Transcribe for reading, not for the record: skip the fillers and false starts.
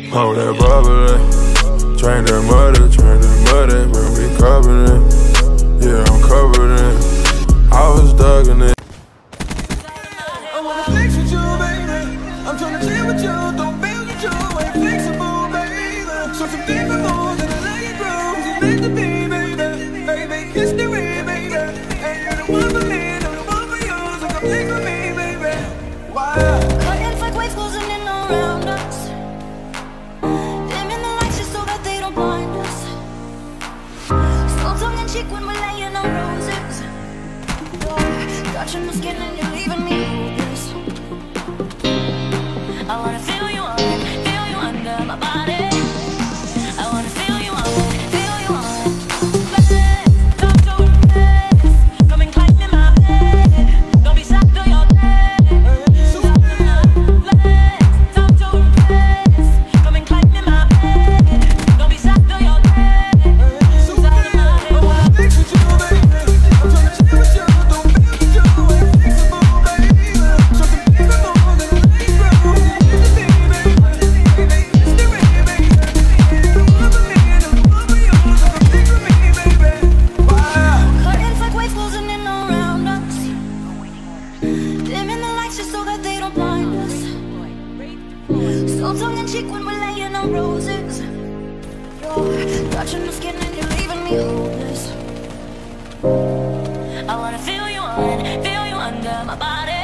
Hold that bubbly, train that muddy, bring me covered in. Yeah, I'm covered in. I was dug in it. I wanna flex with you, baby. I'm tryna chill with you, don't feel with you. Ain't flexible, baby. So some different moves and I let it grow. You meant to be, baby. Baby, history, baby. And you're the one for me, I'm the one for you. So come take with me, baby. Why? Cutting like waves closing in around us. Dimming the lights just so that they don't blind us. Slow tongue in cheek when we're laying on roses. Touching my skin and you're leaving me hopeless. I wanna feel you under my body. I wanna feel you on. Talk to your face, come and climb in my bed. Don't be shy, do your thing. Talk to your face, come and climb in my bed. Don't be shy, do your thing. I wanna flex with you, baby. I'm tryna chill with you, don't feel with you. Ain't flexible, baby. So some different moves and I let it grow. You meant to be, baby. Baby, history, baby. And you're the one for me, I'm the one for you. So come take with me, baby. Why? Curtains like waves closing in around us. Dimming the lights just so that they don't blind us. Slow tongue in cheek when we're laying on roses. You're touching my skin and you're leaving me hopeless. I wanna feel you under my body.